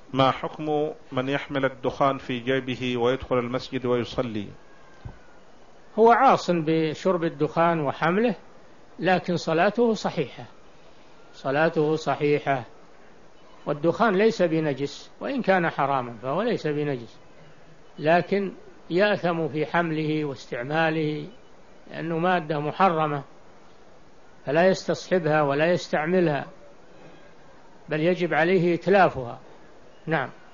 ما حكم من يحمل الدخان في جيبه ويدخل المسجد ويصلي؟ هو عاص بشرب الدخان وحمله، لكن صلاته صحيحة، صلاته صحيحة. والدخان ليس بنجس، وإن كان حراما فهو ليس بنجس، لكن يأثم في حمله واستعماله، لأنه مادة محرمة، فلا يستصحبها ولا يستعملها، بل يجب عليه إتلافها. نعم.